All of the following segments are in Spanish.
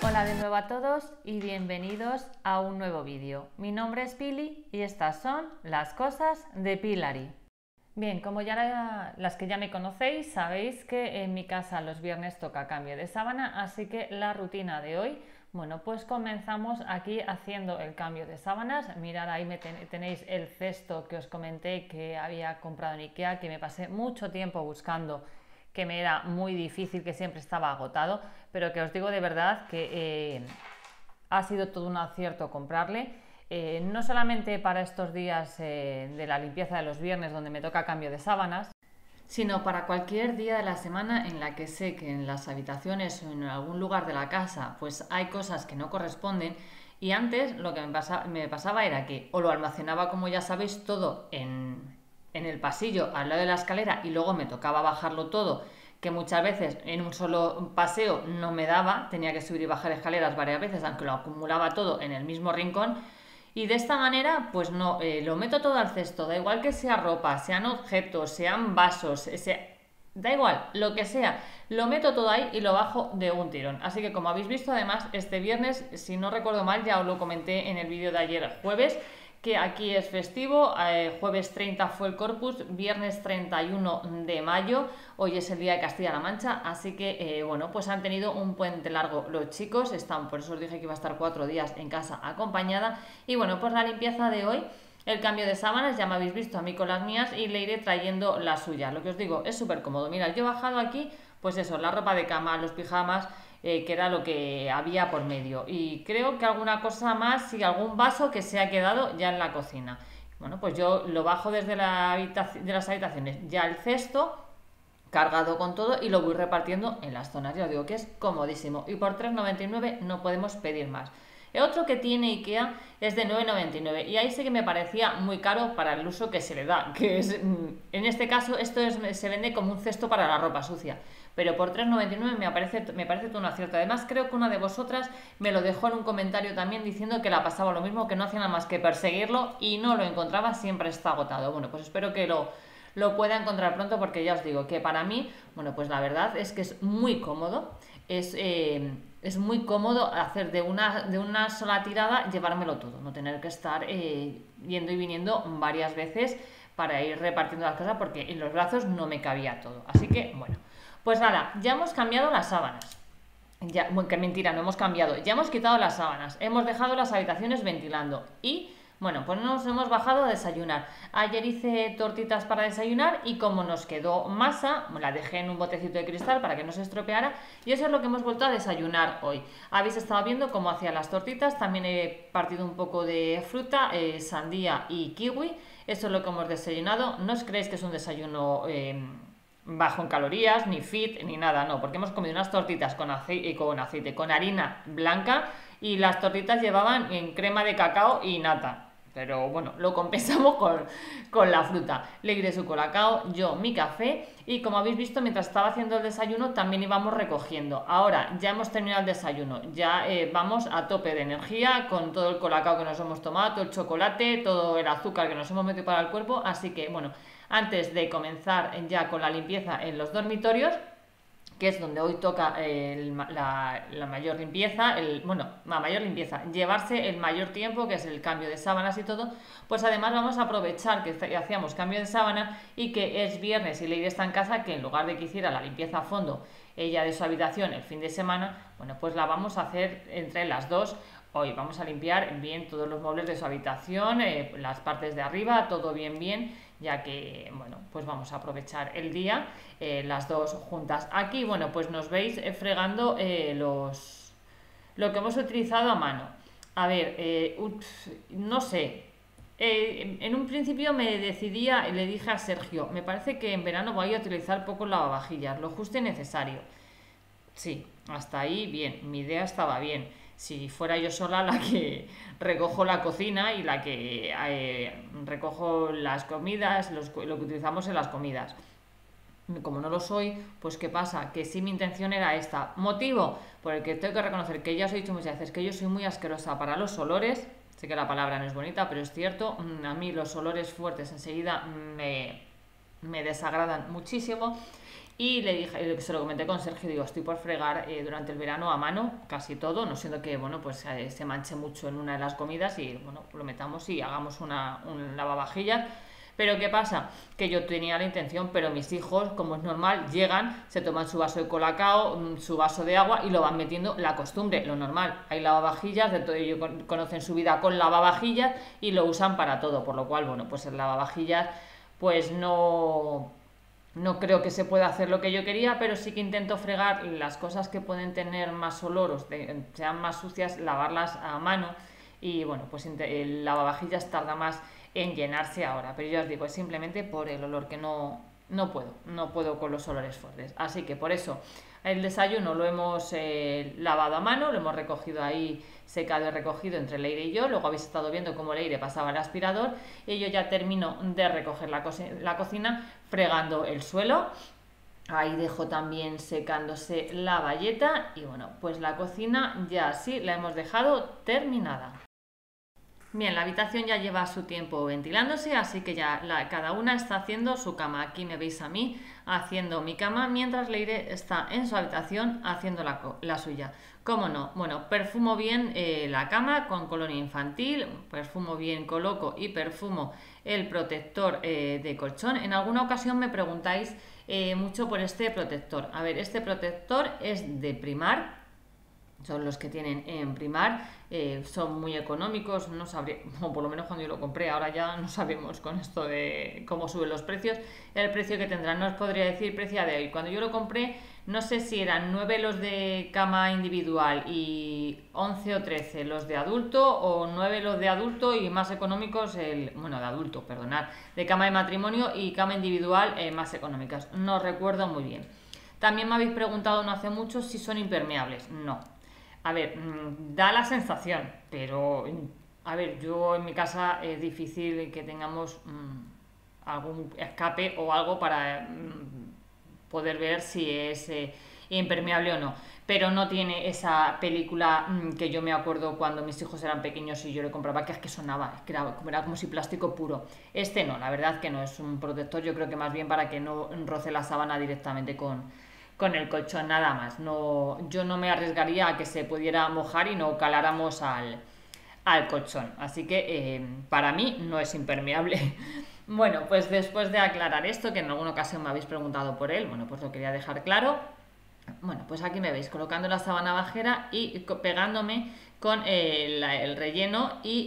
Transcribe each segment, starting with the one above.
Hola de nuevo a todos y bienvenidos a un nuevo vídeo. Mi nombre es Pili y estas son las cosas de Pilari. Bien, como ya las que ya me conocéis, sabéis que en mi casa los viernes toca cambio de sábana, así que la rutina de hoy, bueno, pues comenzamos aquí haciendo el cambio de sábanas. Mirad, ahí tenéis el cesto que os comenté que había comprado en Ikea, que me pasé mucho tiempo buscando, que me era muy difícil, que siempre estaba agotado, pero que os digo de verdad que ha sido todo un acierto comprarle. No solamente para estos días de la limpieza de los viernes donde me toca cambio de sábanas, sino para cualquier día de la semana en la que sé que en las habitaciones o en algún lugar de la casa pues hay cosas que no corresponden. Y antes lo que me pasaba era que o lo almacenaba, como ya sabéis, todo en el pasillo al lado de la escalera y luego me tocaba bajarlo todo, que muchas veces en un solo paseo no me daba, tenía que subir y bajar escaleras varias veces, aunque lo acumulaba todo en el mismo rincón. Y de esta manera, pues no, lo meto todo al cesto, da igual que sea ropa, sean objetos, sean vasos, da igual, lo que sea, lo meto todo ahí y lo bajo de un tirón. Así que como habéis visto, además, este viernes, si no recuerdo mal, ya os lo comenté en el vídeo de ayer jueves, que aquí es festivo, jueves 30 fue el Corpus, viernes 31 de mayo, hoy es el día de Castilla-La Mancha, así que bueno, pues han tenido un puente largo los chicos, por eso os dije que iba a estar 4 días en casa acompañada, y bueno, pues la limpieza de hoy, el cambio de sábanas, ya me habéis visto a mí con las mías y le iré trayendo las suyas. Lo que os digo, es súper cómodo. Mirad, yo he bajado aquí, pues eso, la ropa de cama, los pijamas, que era lo que había por medio. Y creo que alguna cosa más, y algún vaso que se ha quedado ya en la cocina. Bueno, pues yo lo bajo desde de las habitaciones, ya el cesto cargado con todo, y lo voy repartiendo en las zonas. Ya os digo que es comodísimo. Y por 3,99 no podemos pedir más. El otro que tiene Ikea es de 9,99 y ahí sí que me parecía muy caro para el uso que se le da, que es, en este caso se vende como un cesto para la ropa sucia, pero por 3,99 me parece todo un acierto. Además, creo que una de vosotras me lo dejó en un comentario también diciendo que la pasaba lo mismo, que no hacía nada más que perseguirlo y no lo encontraba, siempre está agotado. Bueno, pues espero que lo pueda encontrar pronto, porque ya os digo que para mí, bueno, pues la verdad es que es muy cómodo, es muy cómodo hacer de una sola tirada, llevármelo todo, no tener que estar yendo y viniendo varias veces para ir repartiendo las cosas, porque en los brazos no me cabía todo. Así que, bueno, pues nada, ya hemos cambiado las sábanas. Ya, bueno, que mentira, no hemos cambiado, ya hemos quitado las sábanas, hemos dejado las habitaciones ventilando y bueno, pues nos hemos bajado a desayunar. Ayer hice tortitas para desayunar y como nos quedó masa, la dejé en un botecito de cristal para que no se estropeara, y eso es lo que hemos vuelto a desayunar hoy. Habéis estado viendo cómo hacía las tortitas, también he partido un poco de fruta, sandía y kiwi. Eso es lo que hemos desayunado. No os creéis que es un desayuno bajo en calorías, ni fit, ni nada, no, porque hemos comido unas tortitas con aceite, con harina blanca, y las tortitas llevaban en crema de cacao y nata. Pero bueno, lo compensamos con la fruta. Le iré su colacao, yo mi café, y como habéis visto, mientras estaba haciendo el desayuno también íbamos recogiendo. Ahora ya hemos terminado el desayuno, ya vamos a tope de energía con todo el colacao que nos hemos tomado, todo el chocolate, todo el azúcar que nos hemos metido para el cuerpo. Así que bueno, antes de comenzar ya con la limpieza en los dormitorios, que es donde hoy toca la mayor limpieza, llevarse el mayor tiempo, que es el cambio de sábanas y todo, pues además vamos a aprovechar que hacíamos cambio de sábana y que es viernes y Leire está en casa, que en lugar de que hiciera la limpieza a fondo ella de su habitación el fin de semana, bueno, pues la vamos a hacer entre las dos. Hoy vamos a limpiar bien todos los muebles de su habitación, las partes de arriba, todo bien, ya que, bueno, pues vamos a aprovechar el día, las dos juntas. Aquí, bueno, pues nos veis fregando lo que hemos utilizado a mano. A ver, no sé, en un principio me decidía, le dije a Sergio, me parece que en verano voy a utilizar poco lavavajillas, lo justo y necesario. Sí, hasta ahí bien, mi idea estaba bien. Si fuera yo sola la que recojo la cocina y la que recojo las comidas, lo que utilizamos en las comidas. Como no lo soy, pues ¿qué pasa? Que sí, mi intención era esta. Motivo por el que tengo que reconocer, que ya os he dicho muchas veces, que yo soy muy asquerosa para los olores. Sé que la palabra no es bonita, pero es cierto. A mí los olores fuertes enseguida me desagradan muchísimo. Y le dije, se lo comenté con Sergio, digo, estoy por fregar durante el verano a mano casi todo, no siendo que, bueno, pues se manche mucho en una de las comidas y, bueno, lo metamos y hagamos un lavavajillas. Pero ¿qué pasa? Que yo tenía la intención, pero mis hijos, como es normal, llegan, se toman su vaso de colacao, su vaso de agua y lo van metiendo, la costumbre, lo normal. Hay lavavajillas, de todo ellos conocen su vida con lavavajillas y lo usan para todo, por lo cual, bueno, pues el lavavajillas, pues no creo que se pueda hacer lo que yo quería, pero sí que intento fregar las cosas que pueden tener más olor o sean más sucias, lavarlas a mano. Y bueno, pues el lavavajillas tarda más en llenarse ahora, pero ya os digo, es simplemente por el olor que no puedo con los olores fuertes. Así que por eso el desayuno lo hemos lavado a mano, lo hemos recogido ahí, secado y recogido entre Leire y yo. Luego habéis estado viendo cómo Leire pasaba el aspirador y yo ya termino de recoger la cocina fregando el suelo. Ahí dejo también secándose la bayeta y bueno, pues la cocina ya así la hemos dejado terminada. Bien, la habitación ya lleva su tiempo ventilándose, así que ya cada una está haciendo su cama. Aquí me veis a mí haciendo mi cama, mientras Leire está en su habitación haciendo la suya. ¿Cómo no? Bueno, perfumo bien la cama con colonia infantil, perfumo bien, coloco y perfumo el protector de colchón. En alguna ocasión me preguntáis mucho por este protector. A ver, este protector es de Primar. Son los que tienen en Primar, son muy económicos, no sabría, o por lo menos cuando yo lo compré, ahora ya no sabemos con esto de cómo suben los precios, el precio que tendrán, no os podría decir precio de hoy. Cuando yo lo compré, no sé si eran 9 los de cama individual y 11 o 13 los de adulto, o 9 los de adulto y más económicos, bueno, de adulto, perdonad, de cama de matrimonio y cama individual más económicas, no recuerdo muy bien. También me habéis preguntado no hace mucho si son impermeables, no. A ver, da la sensación, pero a ver, yo en mi casa es difícil que tengamos algún escape o algo para poder ver si es impermeable o no. Pero no tiene esa película que yo me acuerdo cuando mis hijos eran pequeños y yo le compraba, que es que sonaba, que era como si plástico puro. Este no, la verdad que no es un protector, yo creo que más bien para que no roce la sábana directamente con el colchón, nada más. No, yo no me arriesgaría a que se pudiera mojar y no caláramos al colchón. Así que para mí no es impermeable. Bueno, pues después de aclarar esto, que en alguna ocasión me habéis preguntado por él, bueno, pues lo quería dejar claro. Bueno, pues aquí me veis colocando la sábana bajera y pegándome con el relleno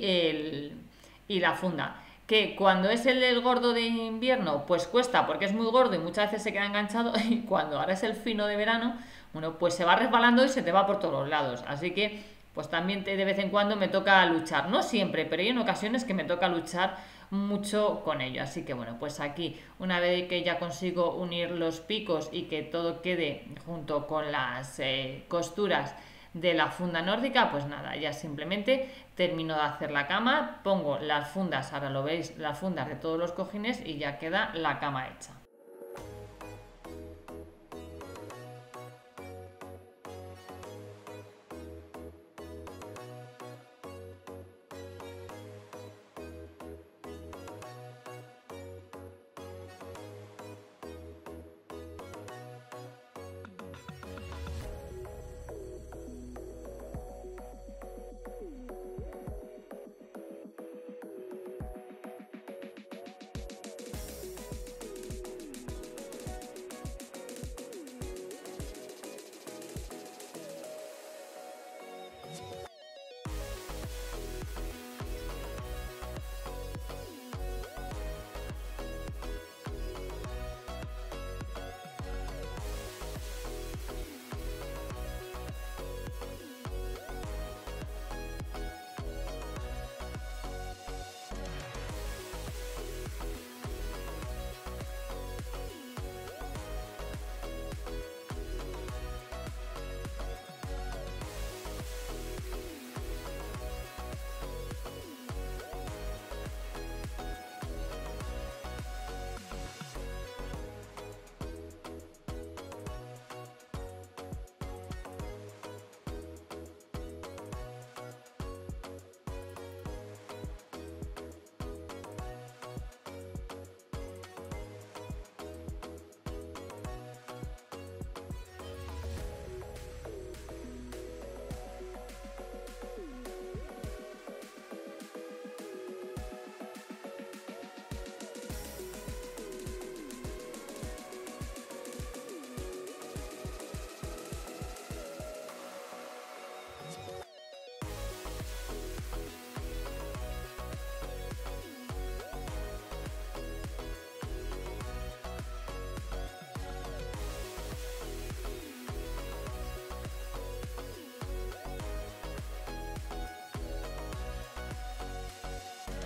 y la funda. Que cuando es el gordo de invierno, pues cuesta porque es muy gordo y muchas veces se queda enganchado, y cuando ahora es el fino de verano, bueno, pues se va resbalando y se te va por todos los lados. Así que, pues también de vez en cuando me toca luchar. No siempre, pero hay en ocasiones que me toca luchar mucho con ello. Así que bueno, pues aquí, una vez que ya consigo unir los picos y que todo quede junto con las costuras de la funda nórdica, pues nada, ya simplemente termino de hacer la cama, pongo las fundas, ahora lo veis, las fundas de todos los cojines y ya queda la cama hecha.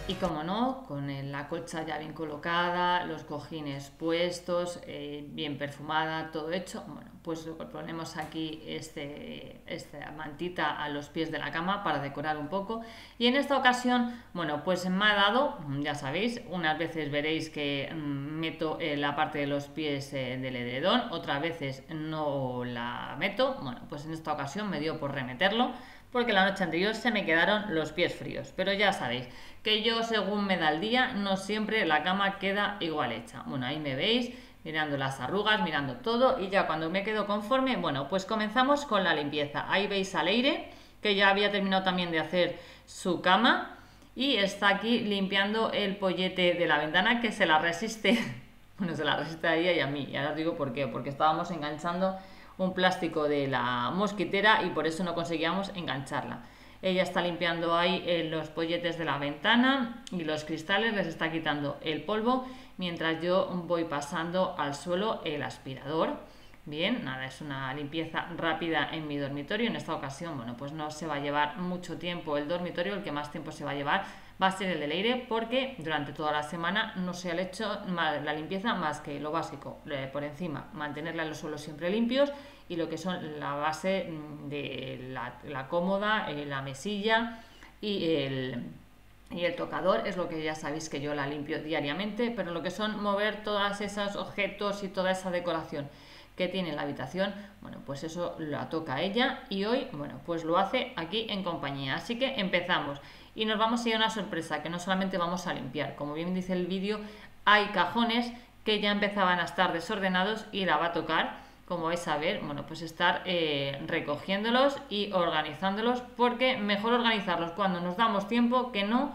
Y como no, con la colcha ya bien colocada, los cojines puestos, bien perfumada, todo hecho, bueno, pues ponemos aquí esta mantita a los pies de la cama para decorar un poco. Y en esta ocasión, bueno, pues me ha dado, ya sabéis, unas veces veréis que meto la parte de los pies del edredón, otras veces no la meto. Bueno, pues en esta ocasión me dio por remeterlo, porque la noche anterior se me quedaron los pies fríos. Pero ya sabéis que yo, según me da el día, no siempre la cama queda igual hecha. Bueno, ahí me veis mirando las arrugas, mirando todo, y ya cuando me quedo conforme, bueno, pues comenzamos con la limpieza. Ahí veis a Leire, que ya había terminado también de hacer su cama y está aquí limpiando el pollete de la ventana, que se la resiste. Bueno, se la resiste a ella y a mí. Y ahora os digo por qué, porque estábamos enganchando un plástico de la mosquitera y por eso no conseguíamos engancharla. Ella está limpiando ahí los polletes de la ventana y los cristales, les está quitando el polvo, mientras yo voy pasando al suelo el aspirador. Bien, nada, es una limpieza rápida en mi dormitorio. En esta ocasión, bueno, pues no se va a llevar mucho tiempo el dormitorio, el que más tiempo se va a llevar va a ser el de Leire, porque durante toda la semana no se ha hecho la limpieza más que lo básico, por encima, mantenerla los suelos siempre limpios, y lo que son la base de la cómoda, la mesilla y el tocador, es lo que ya sabéis que yo la limpio diariamente, pero lo que son mover todos esos objetos y toda esa decoración que tiene la habitación, bueno, pues eso la toca a ella, y hoy, bueno, pues lo hace aquí en compañía. Así que empezamos y nos vamos a ir a una sorpresa, que no solamente vamos a limpiar, como bien dice el vídeo, hay cajones que ya empezaban a estar desordenados y la va a tocar, como vais a ver, bueno, pues estar recogiéndolos y organizándolos, porque mejor organizarlos cuando nos damos tiempo que no,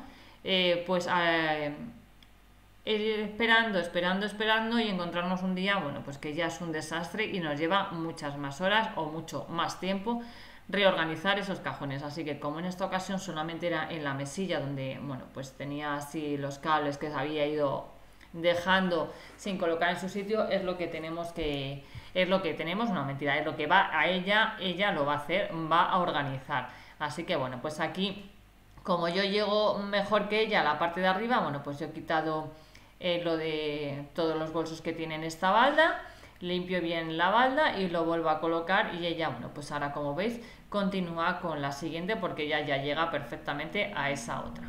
esperando y encontrarnos un día, bueno, pues que ya es un desastre y nos lleva muchas más horas o mucho más tiempo reorganizar esos cajones. Así que, como en esta ocasión solamente era en la mesilla donde, bueno, pues tenía así los cables que se había ido dejando sin colocar en su sitio, es lo que tenemos, no, mentira, es lo que va a ella lo va a hacer, va a organizar. Así que, bueno, pues aquí, como yo llego mejor que ella a la parte de arriba, bueno, pues yo he quitado lo de todos los bolsos que tiene en esta balda, limpio bien la balda y lo vuelvo a colocar, y ella, bueno, pues ahora, como veis, continúa con la siguiente, porque ella ya llega perfectamente a esa otra.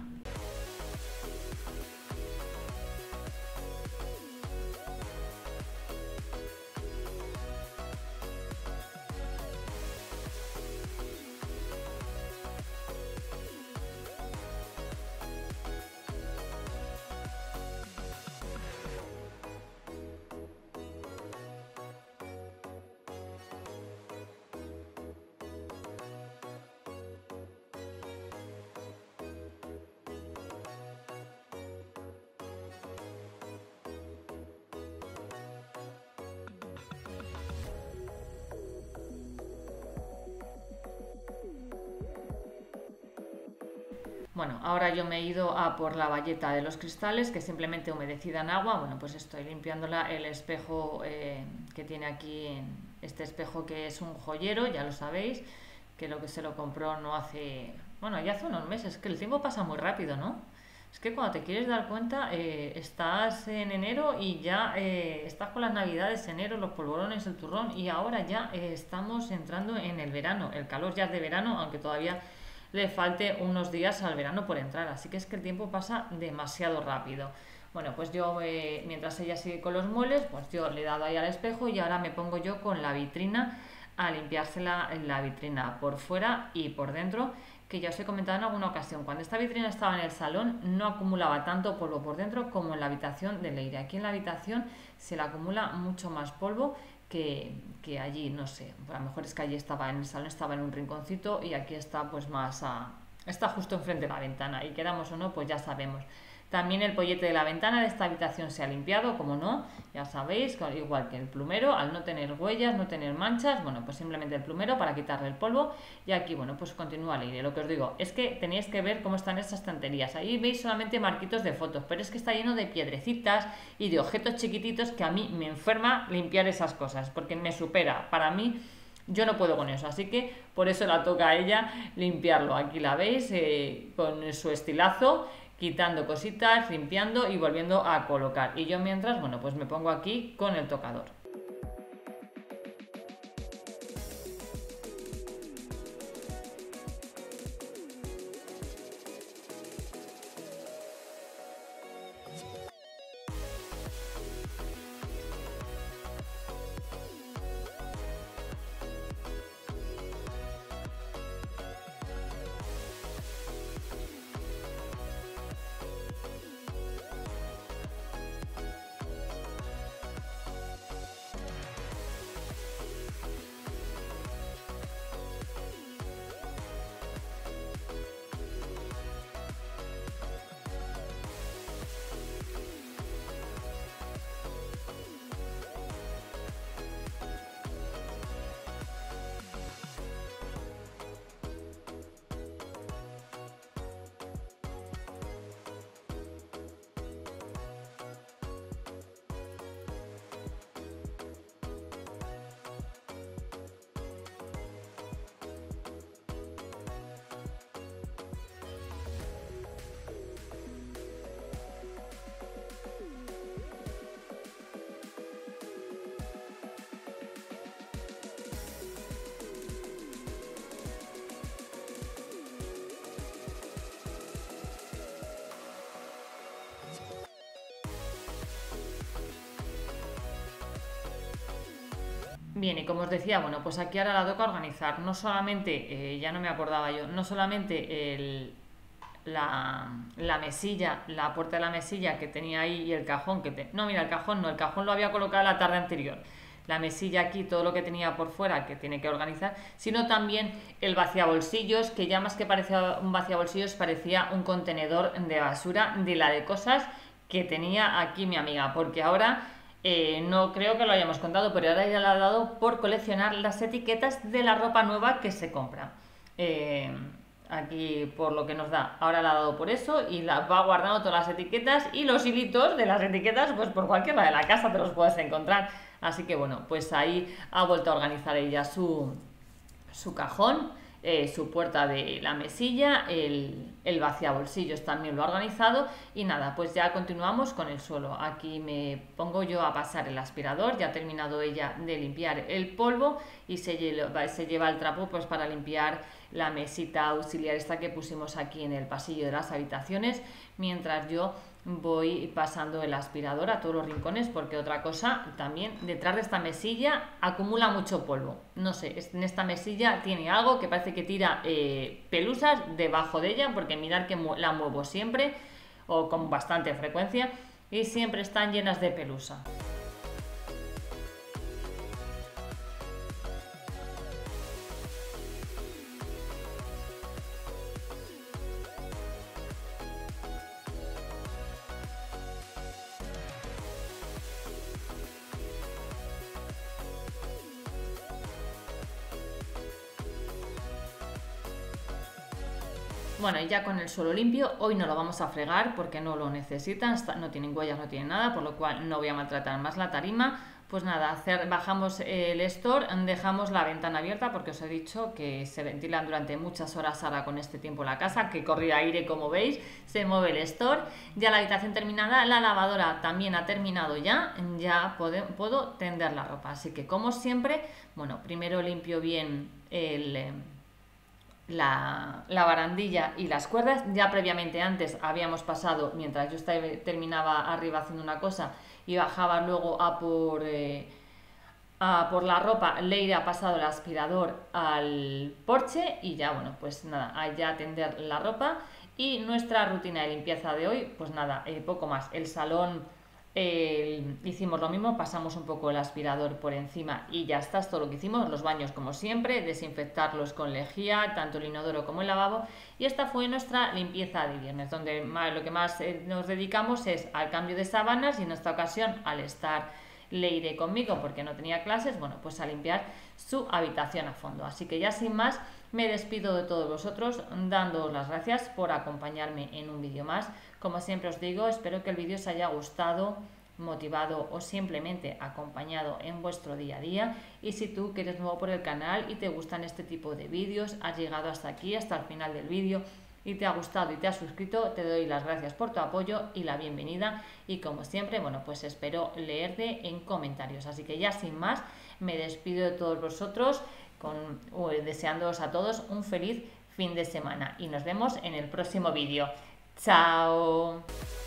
Bueno, ahora yo me he ido a por la bayeta de los cristales, que simplemente humedecida en agua. Bueno, pues estoy limpiándola, el espejo que tiene aquí, este espejo que es un joyero, ya lo sabéis, que lo que se lo compró no hace, bueno, ya hace unos meses, que el tiempo pasa muy rápido, ¿no? Es que cuando te quieres dar cuenta, estás en enero y ya estás con las navidades, enero, los polvorones, el turrón, y ahora ya estamos entrando en el verano. El calor ya es de verano, aunque todavía le falte unos días al verano por entrar, así que es que el tiempo pasa demasiado rápido. Bueno, pues yo, mientras ella sigue con los muebles, pues yo le he dado ahí al espejo, y ahora me pongo yo con la vitrina a limpiársela, en la vitrina por fuera y por dentro, que ya os he comentado en alguna ocasión. Cuando esta vitrina estaba en el salón no acumulaba tanto polvo por dentro como en la habitación de Leire. Aquí en la habitación se le acumula mucho más polvo que allí, no sé, a lo mejor es que allí estaba en el salón, estaba en un rinconcito, y aquí está pues más está justo enfrente de la ventana, y queramos o no, pues ya sabemos. También el pollete de la ventana de esta habitación se ha limpiado, como no, ya sabéis, igual que el plumero, al no tener huellas, no tener manchas, bueno, pues simplemente el plumero para quitarle el polvo. Y aquí, bueno, pues continúa Leire. Lo que os digo es que tenéis que ver cómo están estas estanterías. Ahí veis solamente marquitos de fotos, pero es que está lleno de piedrecitas y de objetos chiquititos, que a mí me enferma limpiar esas cosas, porque me supera. Para mí, yo no puedo con eso, así que por eso la toca a ella limpiarlo. Aquí la veis con su estilazo, quitando cositas, limpiando y volviendo a colocar. Y yo mientras, bueno, pues me pongo aquí con el tocador. Bien, y como os decía, bueno, pues aquí ahora la toca organizar. No solamente, ya no me acordaba yo, no solamente la mesilla, la puerta de la mesilla que tenía ahí y el cajón no, mira, el cajón no, el cajón lo había colocado la tarde anterior. La mesilla aquí, todo lo que tenía por fuera que tiene que organizar, sino también el vaciabolsillos, que ya más que parecía un vaciabolsillos, parecía un contenedor de basura de la de cosas que tenía aquí mi amiga, porque ahora no creo que lo hayamos contado, pero ahora ya le ha dado por coleccionar las etiquetas de la ropa nueva que se compra. Aquí por lo que nos da, ahora le ha dado por eso y la va guardando todas las etiquetas y los hilitos de las etiquetas, pues por cualquier lado de la casa te los puedes encontrar. Así que bueno, pues ahí ha vuelto a organizar ella su cajón, su puerta de la mesilla, el vaciabolsillos también lo ha organizado y nada, pues ya continuamos con el suelo. Aquí me pongo yo a pasar el aspirador, ya ha terminado ella de limpiar el polvo y se lleva el trapo pues para limpiar la mesita auxiliar esta que pusimos aquí en el pasillo de las habitaciones, mientras yo voy pasando el aspirador a todos los rincones, porque otra cosa también, detrás de esta mesilla acumula mucho polvo. No sé, en esta mesilla tiene algo que parece que tira pelusas debajo de ella, porque mirad que la muevo siempre o con bastante frecuencia y siempre están llenas de pelusa. Bueno, y ya con el suelo limpio, hoy no lo vamos a fregar porque no lo necesitan, no tienen huellas, no tienen nada, por lo cual no voy a maltratar más la tarima. Pues nada, bajamos el store, dejamos la ventana abierta porque os he dicho que se ventilan durante muchas horas ahora con este tiempo la casa, que corre aire como veis, se mueve el store. Ya la habitación terminada, la lavadora también ha terminado ya puedo tender la ropa. Así que como siempre, bueno, primero limpio bien la barandilla y las cuerdas. Ya previamente antes habíamos pasado, mientras yo terminaba arriba haciendo una cosa y bajaba luego a por la ropa, Leire ha pasado el aspirador al porche y ya, bueno, pues nada, allá a tender la ropa. Y nuestra rutina de limpieza de hoy, pues nada, poco más. El salón hicimos lo mismo, pasamos un poco el aspirador por encima y ya está, es todo lo que hicimos. Los baños como siempre, desinfectarlos con lejía, tanto el inodoro como el lavabo. Y esta fue nuestra limpieza de viernes, donde lo que más nos dedicamos es al cambio de sábanas y en esta ocasión, al estar Leire conmigo porque no tenía clases, bueno, pues a limpiar su habitación a fondo. Así que ya sin más, me despido de todos vosotros, dándoos las gracias por acompañarme en un vídeo más. Como siempre os digo, espero que el vídeo os haya gustado, motivado o simplemente acompañado en vuestro día a día. Y si tú que eres nuevo por el canal y te gustan este tipo de vídeos, has llegado hasta aquí, hasta el final del vídeo, y te ha gustado y te has suscrito, te doy las gracias por tu apoyo y la bienvenida. Y como siempre, bueno, pues espero leerte en comentarios. Así que ya sin más, me despido de todos vosotros deseándoos a todos un feliz fin de semana y nos vemos en el próximo vídeo. ¡Chao!